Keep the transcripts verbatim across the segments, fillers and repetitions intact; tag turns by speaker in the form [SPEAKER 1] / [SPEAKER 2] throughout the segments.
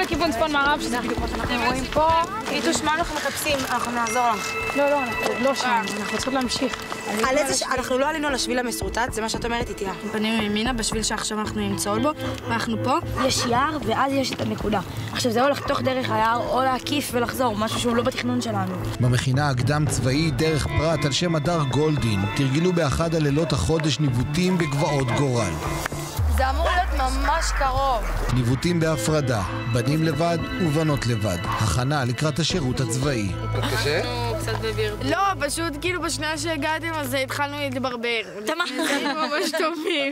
[SPEAKER 1] לכיוון צפון מערב, שזה בדיוק מה שאנחנו רואים פה.
[SPEAKER 2] איתוש, מה אנחנו מחפשים? אנחנו נעזור לך.
[SPEAKER 1] לא, לא, אנחנו עוד לא שם, אנחנו צריכות להמשיך.
[SPEAKER 2] על איזה ש... אנחנו לא עלינו על השביל המסורטט, זה מה שאת אומרת איתי.
[SPEAKER 3] אנחנו פנינו ימינה בשביל שעכשיו אנחנו נמצאות בו, ואנחנו פה. יש יער, ואז יש את הנקודה. עכשיו זה או לחתוך דרך היער, או להקיף ולחזור, משהו שהוא לא בתכנון שלנו.
[SPEAKER 4] במכינה הקדם צבאי דרך פרט על שם הדר גולדין, תרגלו באחד הלילות החודש ניווטים בגבעות גורל.
[SPEAKER 3] זה אמור להיות ממש קרוב.
[SPEAKER 4] ניווטים בהפרדה, בנים לבד ובנות לבד. הכנה לקראת השירות הצבאי.
[SPEAKER 5] קשה?
[SPEAKER 3] קצת בביר.
[SPEAKER 1] לא, פשוט כאילו בשנייה שהגעתם אז התחלנו להתברבר.
[SPEAKER 3] תמה.
[SPEAKER 1] זה ממש טובים.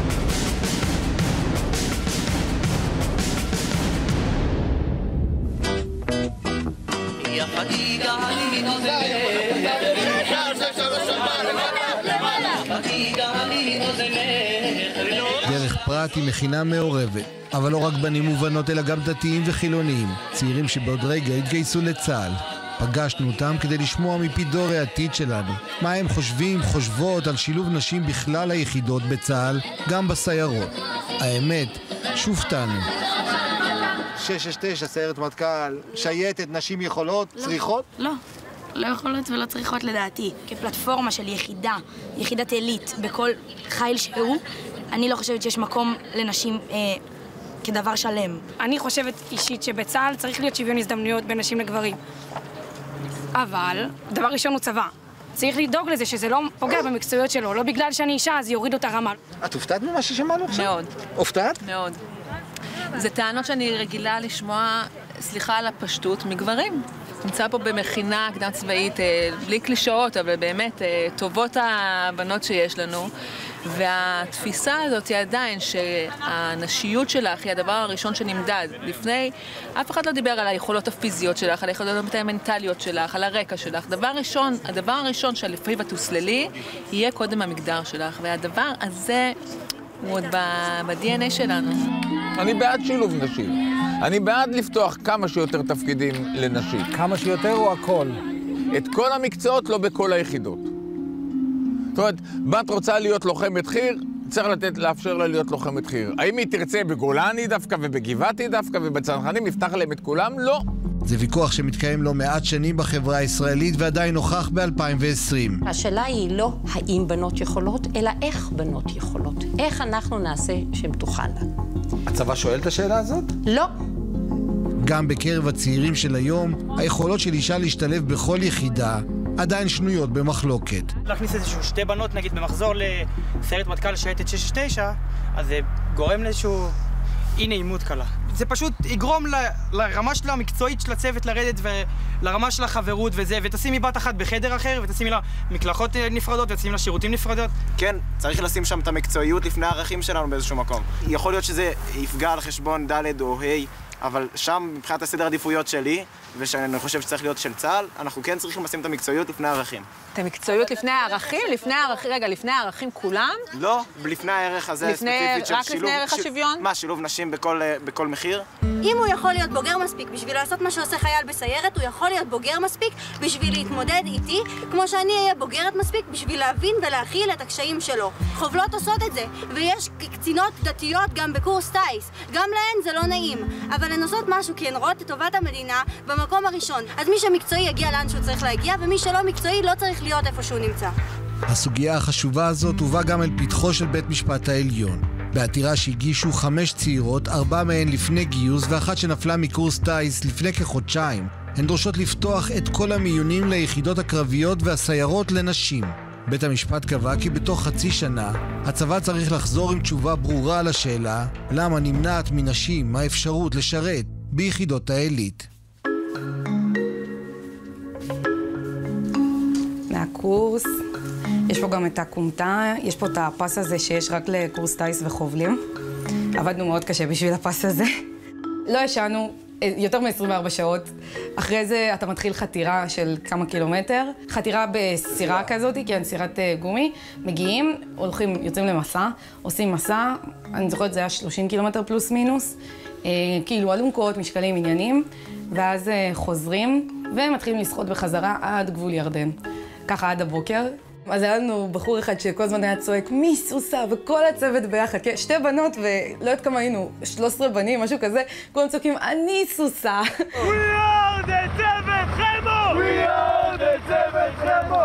[SPEAKER 4] דרך פרט היא מכינה מעורבת, אבל לא רק בנים ובנות אלא גם דתיים וחילוניים, צעירים שבעוד רגע התגייסו לצה"ל. פגשנו אותם כדי לשמוע מפי דור העתיד שלנו מה הם חושבים, חושבות על שילוב נשים בכלל היחידות בצה"ל, גם בסיירות. האמת, שופתנו. שש שש תשע, סיירת מטכ"ל, שייטת, נשים יכולות, צריכות?
[SPEAKER 3] לא. לא יכולות ולא צריכות לדעתי. כפלטפורמה של יחידה, יחידת עילית בכל חיל שהוא, אני לא חושבת שיש מקום לנשים אה, כדבר שלם.
[SPEAKER 1] אני חושבת אישית שבצה"ל צריך להיות שוויון הזדמנויות בין נשים לגברים. אבל, דבר ראשון הוא צבא. צריך לדאוג לזה שזה לא פוגע במקצועיות שלו, לא בגלל שאני אישה אז יוריד אותה רמה.
[SPEAKER 4] את הופתעת ממה ששמענו עכשיו?
[SPEAKER 6] מאוד.
[SPEAKER 4] הופתעת?
[SPEAKER 6] מאוד. זה טענות שאני רגילה לשמוע, סליחה על הפשטות, מגברים. נמצא פה במכינה קדם צבאית, בלי קלישאות, אבל באמת טובות הבנות שיש לנו. והתפיסה הזאת היא עדיין שהנשיות שלך היא הדבר הראשון שנמדד. לפני, אף אחד לא דיבר על היכולות הפיזיות שלך, על היכולות המנטליות שלך, על הרקע שלך. דבר ראשון, הדבר הראשון שלפיו תוסללי, יהיה קודם המגדר שלך. והדבר הזה הוא עוד ב-די אן איי שלנו.
[SPEAKER 5] אני בעד שילוב נשים. אני בעד לפתוח כמה שיותר תפקידים לנשים.
[SPEAKER 7] כמה שיותר או הכל?
[SPEAKER 5] את כל המקצועות, לא בכל היחידות. זאת אומרת, בת רוצה להיות לוחמת חי"ר, צריך לתת, לאפשר לה להיות לוחמת חי"ר. האם היא תרצה בגולני דווקא ובגבעתי דווקא ובצנחנים, יפתח להם את כולם? לא.
[SPEAKER 4] זה ויכוח שמתקיים לא מעט שנים בחברה הישראלית ועדיין נוכח ב-אלפיים ועשרים.
[SPEAKER 8] השאלה היא לא האם בנות יכולות, אלא איך בנות יכולות. איך אנחנו נעשה שהן תוכלנה.
[SPEAKER 7] הצבא שואל את השאלה הזאת?
[SPEAKER 8] לא.
[SPEAKER 4] גם בקרב הצעירים של היום, היכולות של אישה להשתלב בכל יחידה עדיין שנויות במחלוקת.
[SPEAKER 9] להכניס איזשהו שתי בנות, נגיד, במחזור לסיירת מטכ"ל שייטת שש שש תשע, אז זה גורם לאיזשהו אי נעימות קלה. זה פשוט יגרום ל, לרמה שלה המקצועית של הצוות לרדת ולרמה של החברות וזה, ותשימי בת אחת בחדר אחר, ותשימי לה מקלחות נפרדות, ותשימי לה שירותים נפרדות.
[SPEAKER 10] כן, צריך לשים שם את המקצועיות לפני הערכים שלנו באיזשהו מקום. יכול להיות שזה יפגע על חשבון ד' או ה', אבל שם, מבחינת הסדר העדיפויות שלי, ושאני חושב שצריך להיות של צה"ל, אנחנו כן צריכים לשים את המקצועיות לפני הערכים.
[SPEAKER 6] את המקצועיות לפני הערכים? לפני הערכים, רגע, לפני הערכים כולם?
[SPEAKER 10] לא, לפני הערך הזה הספציפית של
[SPEAKER 6] רק
[SPEAKER 10] שילוב...
[SPEAKER 6] לפני ערך השוויון?
[SPEAKER 10] מה, שילוב נשים בכל, בכל מחיר?
[SPEAKER 11] אם הוא יכול להיות בוגר מספיק בשביל לעשות מה שעושה חייל בסיירת, הוא יכול להיות בוגר מספיק בשביל להתמודד איתי, כמו שאני אהיה בוגרת מספיק בשביל להבין ולהכיל את הקשיים שלו. חובלות עושות את זה, ויש קצינות דתיות גם בקורס טייס. גם להן זה לא נעים, אבל לנסות משהו כי הן רואות את טובת המדינה במקום הראשון. אז מי שמקצועי יגיע לאן שהוא צריך להגיע, ומי שלא מקצועי לא צריך להיות איפה שהוא נמצא.
[SPEAKER 4] הסוגיה החשובה הזאת הובאה גם אל פתחו של בית משפט העליון. בעתירה שהגישו חמש צעירות, ארבע מהן לפני גיוס ואחת שנפלה מקורס טייס לפני כחודשיים. הן דורשות לפתוח את כל המיונים ליחידות הקרביות והסיירות לנשים. בית המשפט קבע כי בתוך חצי שנה הצבא צריך לחזור עם תשובה ברורה על השאלה למה נמנעת מנשים האפשרות לשרת ביחידות העילית.
[SPEAKER 12] מהקורס, יש פה גם את הקומטה, יש פה את הפס הזה שיש רק לקורס טייס וחובלים. עבדנו מאוד קשה בשביל הפס הזה. לא ישנו יותר מ-עשרים וארבע שעות. אחרי זה אתה מתחיל חתירה של כמה קילומטר. חתירה בסירה כזאת, כן, סירת גומי. מגיעים, הולכים, יוצאים למסע, עושים מסע. אני זוכרת, זה היה שלושים קילומטר פלוס מינוס. אה, כאילו אלונקות, משקלים, עניינים. ואז אה, חוזרים ומתחילים לשחות בחזרה עד גבול ירדן. ככה עד הבוקר. אז היה לנו בחור אחד שכל הזמן היה צועק, מי סוסה? וכל הצוות ביחד, שתי בנות ולא יודעת כמה היינו, שלוש עשרה בנים, משהו כזה, כולם צועקים, אני סוסה. We are the צוות חמו! We are the צוות חמו!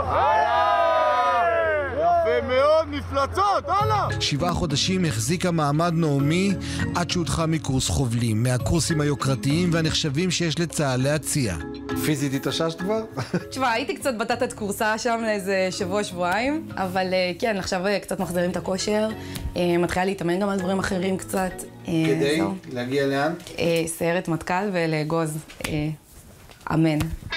[SPEAKER 4] יפה מאוד, מפלצות, הלאה! שבעה חודשים החזיקה מעמד נעמי עד שהודחה מקורס חובלים, מהקורסים היוקרתיים והנחשבים שיש לצה"ל להציע.
[SPEAKER 7] פיזית התאוששת כבר?
[SPEAKER 12] תשמע, הייתי קצת בטטת קורסה שם לאיזה שבוע-שבועיים, אבל כן, עכשיו קצת מחזירים את הכושר, מתחילה להתאמן גם על דברים אחרים קצת.
[SPEAKER 7] כדי להגיע לאן?
[SPEAKER 12] סיירת מטכ"ל ולאגוז. אמן.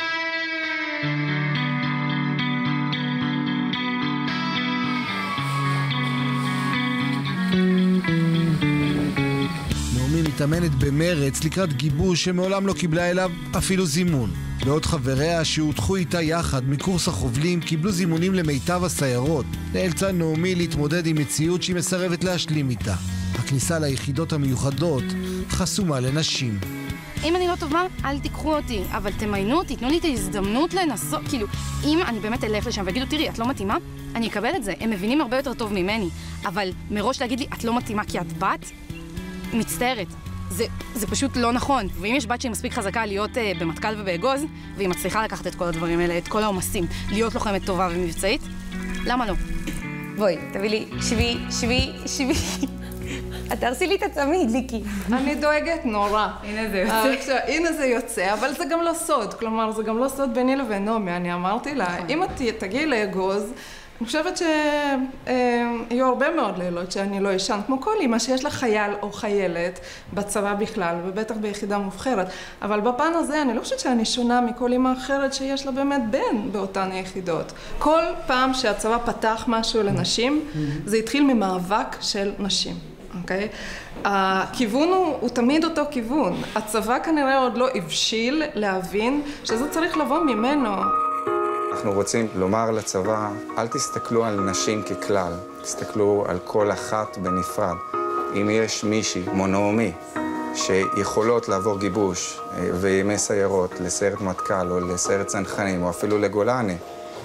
[SPEAKER 4] נעמי מתאמנת במרץ לקראת גיבוש שמעולם לא קיבלה אליו אפילו זימון. בעוד חבריה שהודחו איתה יחד מקורס החובלים קיבלו זימונים למיטב הסיירות. נאלצה נעמי להתמודד עם מציאות שהיא מסרבת להשלים איתה. הכניסה ליחידות המיוחדות חסומה לנשים.
[SPEAKER 12] אם אני לא טובה, אל תיקחו אותי, אבל תמיינו אותי, תנו לי את ההזדמנות לנסות, כאילו, אם אני באמת אלך לשם ויגידו, תראי, את לא מתאימה, אני אקבל את זה. הם מבינים הרבה יותר טוב ממני, אבל מראש להגיד לי, את לא מתאימה כי את בת, מצטערת. זה, זה פשוט לא נכון. ואם יש בת שהיא מספיק חזקה להיות uh, במטכ"ל ובאגוז, והיא מצליחה לקחת את כל הדברים האלה, את כל העומסים, להיות לוחמת טובה ומבצעית, למה לא? בואי, תביא לי שבי, שבי, שבי. את תרסי לי את הצמיד, ליקי.
[SPEAKER 13] אני דואגת נורא.
[SPEAKER 12] הנה זה יוצא.
[SPEAKER 13] הנה זה יוצא, אבל זה גם לא סוד. כלומר, זה גם לא סוד ביני לבין נעמי. אני אמרתי לה, אם את תגיעי לאגוז, אני חושבת שיהיו הרבה מאוד לילות שאני לא ישן, כמו כל אמא שיש לה חייל או חיילת בצבא בכלל, ובטח ביחידה מובחרת. אבל בפן הזה אני לא חושבת שאני שונה מכל אמא אחרת שיש לה באמת בן באותן יחידות. כל פעם שהצבא פתח משהו לנשים, זה התחיל ממאבק של נשים. אוקיי? הכיוון הוא, הוא תמיד אותו כיוון. הצבא כנראה עוד לא הבשיל להבין שזה צריך לבוא ממנו.
[SPEAKER 14] אנחנו רוצים לומר לצבא, אל תסתכלו על נשים ככלל, תסתכלו על כל אחת בנפרד. אם יש מישהי, כמו נעמי, שיכולות לעבור גיבוש וימי סיירות לסיירת מטכ"ל או לסיירת צנחנים או אפילו לגולני,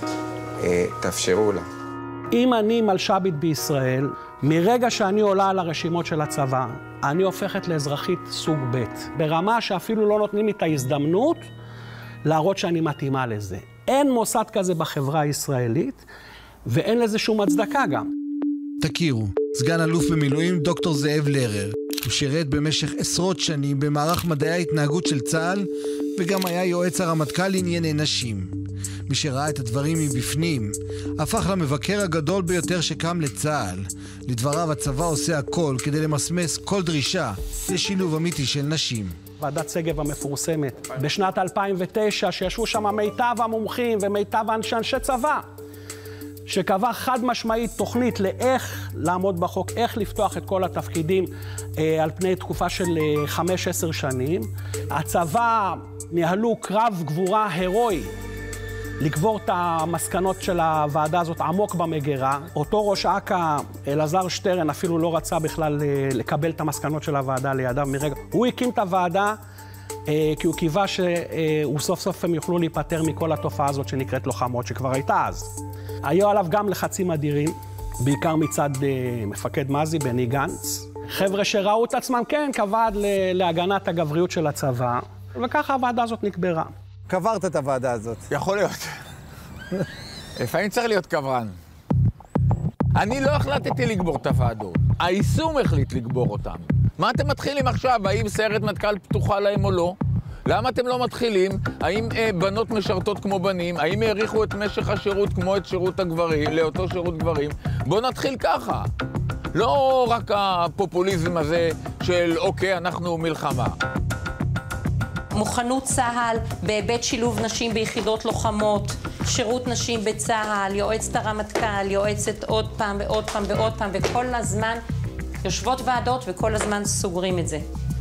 [SPEAKER 14] תאפשרו לה.
[SPEAKER 15] אם אני מלש"בית בישראל, מרגע שאני עולה על הרשימות של הצבא, אני הופכת לאזרחית סוג ב', ברמה שאפילו לא נותנים לי את ההזדמנות להראות שאני מתאימה לזה. אין מוסד כזה בחברה הישראלית, ואין לזה שום הצדקה גם.
[SPEAKER 4] תכירו, סגן אלוף במילואים דוקטור זאב לרר. הוא שירת במשך עשרות שנים במערך מדעי ההתנהגות של צה"ל, וגם היה יועץ הרמטכ"ל לענייני נשים. מי שראה את הדברים מבפנים, הפך למבקר הגדול ביותר שקם לצה"ל. לדבריו הצבא עושה הכל כדי למסמס כל דרישה לשילוב אמיתי של נשים.
[SPEAKER 15] ועדת סגב המפורסמת, בשנת אלפיים ותשע, שישבו שם מיטב המומחים ומיטב אנשי אנשי צבא, שקבע חד משמעית תוכנית לאיך לעמוד בחוק, איך לפתוח את כל התפקידים אה, על פני תקופה של אה, חמש עשר שנים. הצבא ניהלו קרב גבורה הירואי, לקבור את המסקנות של הוועדה הזאת עמוק במגירה. אותו ראש אכ"א, אלעזר שטרן, אפילו לא רצה בכלל לקבל את המסקנות של הוועדה לידיו מרגע. הוא הקים את הוועדה אה, כי הוא קיווה שהוא סוף סוף הם יוכלו להיפטר מכל התופעה הזאת שנקראת לוחמות, שכבר הייתה אז. היו עליו גם לחצים אדירים, בעיקר מצד אה, מפקד מזי, בני גנץ. חבר'ה שראו את עצמם, כן, כוועד להגנת הגבריות של הצבא, וככה הוועדה הזאת נקברה.
[SPEAKER 7] קברת את הוועדה הזאת.
[SPEAKER 5] יכול להיות. לפעמים צריך להיות קברן. אני לא החלטתי לגבור את הוועדות. היישום החליט לגבור אותם. מה אתם מתחילים עכשיו? האם סיירת מטכ"ל פתוחה להם או לא? למה אתם לא מתחילים? האם אה, בנות משרתות כמו בנים? האם העריכו את משך השירות כמו את שירות הגברים, לאותו שירות גברים? בואו נתחיל ככה. לא רק הפופוליזם הזה של אוקיי, אנחנו מלחמה.
[SPEAKER 8] מוכנות צה"ל בהיבט שילוב נשים ביחידות לוחמות, שירות נשים בצה"ל, יועצת הרמטכ"ל, יועצת עוד פעם ועוד פעם ועוד פעם, וכל הזמן יושבות ועדות וכל הזמן סוגרים את זה.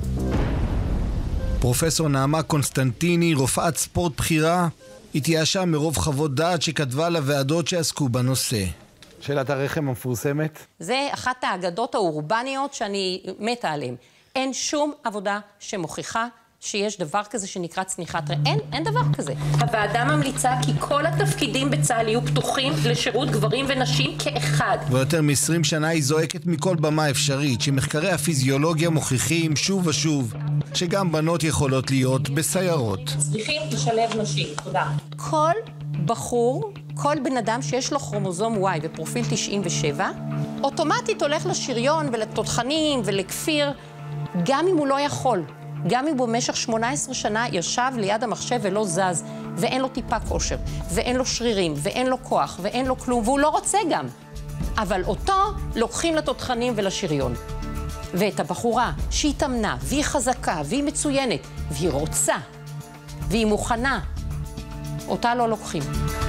[SPEAKER 4] פרופסור נעמה קונסטנטיני, רופאת ספורט בחירה, התייאשה מרוב חוות דעת שכתבה לוועדות שעסקו בנושא.
[SPEAKER 7] שאלת הרחם המפורסמת?
[SPEAKER 8] זה אחת האגדות האורבניות שאני מתה עליהן. אין שום עבודה שמוכיחה שיש דבר כזה שנקרא צניחת רעב. אין, אין דבר כזה. הוועדה ממליצה כי כל התפקידים בצה"ל יהיו פתוחים לשירות גברים ונשים כאחד.
[SPEAKER 4] ויותר מ-עשרים שנה היא זועקת מכל במה אפשרית, שמחקרי הפיזיולוגיה מוכיחים שוב ושוב, שגם בנות יכולות להיות בסיירות.
[SPEAKER 8] צריכים לשלב נשים. תודה. כל בחור, כל בן אדם שיש לו כרומוזום Y בפרופיל תשעים ושבע, אוטומטית הולך לשריון ולתותחנים ולכפיר, גם אם הוא לא יכול. גם אם במשך שמונה עשרה שנה ישב ליד המחשב ולא זז, ואין לו טיפה כושר, ואין לו שרירים, ואין לו כוח, ואין לו כלום, והוא לא רוצה גם. אבל אותו לוקחים לתותחנים ולשריון. ואת הבחורה שהיא תמנה, והיא חזקה, והיא מצוינת, והיא רוצה, והיא מוכנה, אותה לא לוקחים.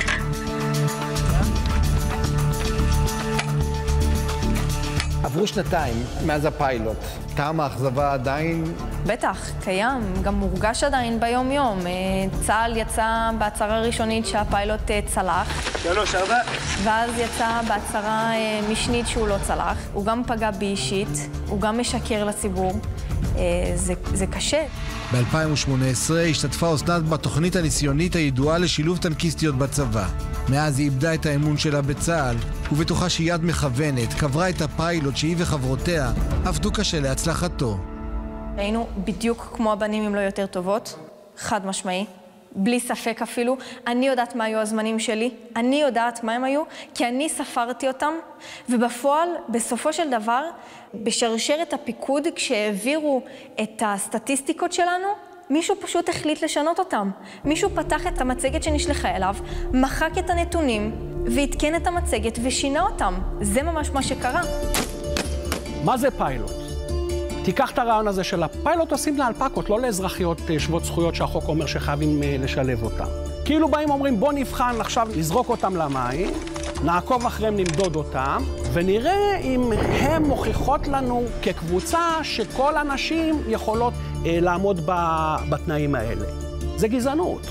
[SPEAKER 7] עברו שנתיים מאז הפיילוט. טעם האכזבה עדיין?
[SPEAKER 16] בטח, קיים, גם מורגש עדיין ביום-יום. צה"ל יצא בהצהרה הראשונית שהפיילוט צלח.
[SPEAKER 10] שלוש, ארבע.
[SPEAKER 16] ואז יצא בהצהרה משנית שהוא לא צלח. הוא גם פגע בי אישית, הוא גם משקר לציבור. זה, זה קשה.
[SPEAKER 4] ב-אלפיים ושמונה עשרה השתתפה אסנת בתוכנית הניסיונית הידועה לשילוב טנקיסטיות בצבא. מאז היא איבדה את האמון שלה בצה"ל, ובטוחה שיד מכוונת קברה את הפיילוט שהיא וחברותיה עבדו קשה להצלחתו.
[SPEAKER 16] היינו בדיוק כמו הבנים אם לא יותר טובות, חד משמעי, בלי ספק אפילו. אני יודעת מה היו הזמנים שלי, אני יודעת מה הם היו, כי אני ספרתי אותם, ובפועל, בסופו של דבר, בשרשרת הפיקוד, כשהעבירו את הסטטיסטיקות שלנו, מישהו פשוט החליט לשנות אותם. מישהו פתח את המצגת שנשלחה אליו, מחק את הנתונים, והתקן את המצגת ושינה אותם. זה ממש מה שקרה.
[SPEAKER 15] מה זה פיילוט? תיקח את הרעיון הזה של הפיילוט עושים לאלפקות, לא לאזרחיות שוות זכויות שהחוק אומר שחייבים לשלב אותם. כאילו באים אומרים בוא נבחן עכשיו לזרוק אותם למים, נעקוב אחריהם, נמדוד אותם, ונראה אם הם מוכיחות לנו כקבוצה שכל הנשים יכולות אה, לעמוד ב, בתנאים האלה. זה גזענות.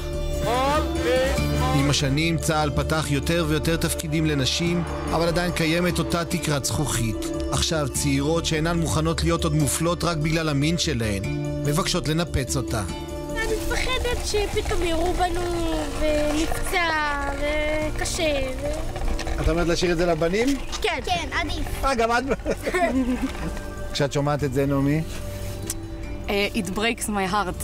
[SPEAKER 4] עם השנים צה"ל פתח יותר ויותר תפקידים לנשים, אבל עדיין קיימת אותה תקרת זכוכית. עכשיו צעירות שאינן מוכנות להיות עוד מופלות רק בגלל המין שלהן, מבקשות לנפץ אותה.
[SPEAKER 17] אני מפחדת שפתאום יראו בנו ונפצע וקשה ו...
[SPEAKER 7] את אומרת להשאיר את זה לבנים?
[SPEAKER 17] כן, כן, עדיף.
[SPEAKER 7] אה, גם את... כשאת שומעת את זה, נעמי?
[SPEAKER 12] It breaks my heart.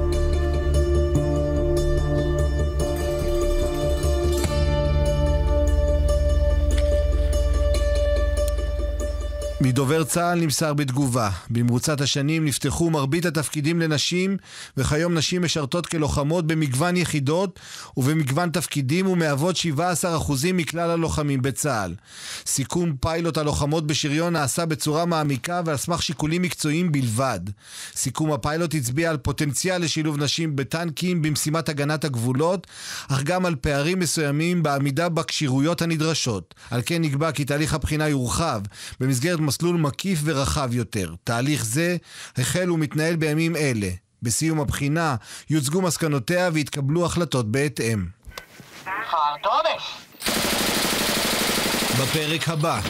[SPEAKER 4] מדובר צה"ל נמסר בתגובה. במרוצת השנים נפתחו מרבית התפקידים לנשים, וכיום נשים משרתות כלוחמות במגוון יחידות ובמגוון תפקידים ומהוות שבעה עשר אחוזים מכלל הלוחמים בצה"ל. סיכום פיילוט הלוחמות בשריון נעשה בצורה מעמיקה ועל סמך שיקולים מקצועיים בלבד. סיכום הפיילוט הצביע על פוטנציאל לשילוב נשים בטנקים במשימת הגנת הגבולות, אך גם על פערים מסוימים בעמידה בקשירויות הנדרשות. על כן נקבע כי תהליך הבחינה יורחב במסגרת מסלול מקיף ורחב יותר. תהליך זה החל ומתנהל בימים אלה. בסיום הבחינה יוצגו מסקנותיה והתקבלו החלטות בהתאם.
[SPEAKER 18] חרטונש!
[SPEAKER 4] בפרק הבא.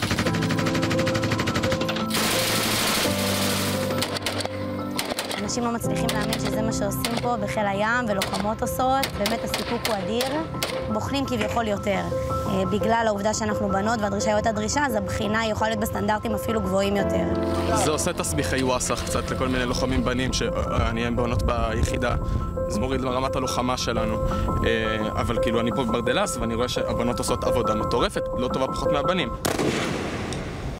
[SPEAKER 11] אנשים לא מצליחים להאמין שזה מה שעושים פה בחיל הים ולוחמות עושות. באמת הסיפוק הוא אדיר. בוחנים כביכול יותר. בגלל העובדה שאנחנו בנות והדרישה היא אותה דרישה, אז הבחינה יכולה להיות בסטנדרטים אפילו גבוהים יותר.
[SPEAKER 19] זה עושה תסביכי וואסך קצת לכל מיני לוחמים בנים שאני הם בנות ביחידה. זה מוריד לרמת הלוחמה שלנו. אבל כאילו אני פה בברדלס ואני רואה שהבנות עושות עבודה מטורפת, לא טובה פחות מהבנים.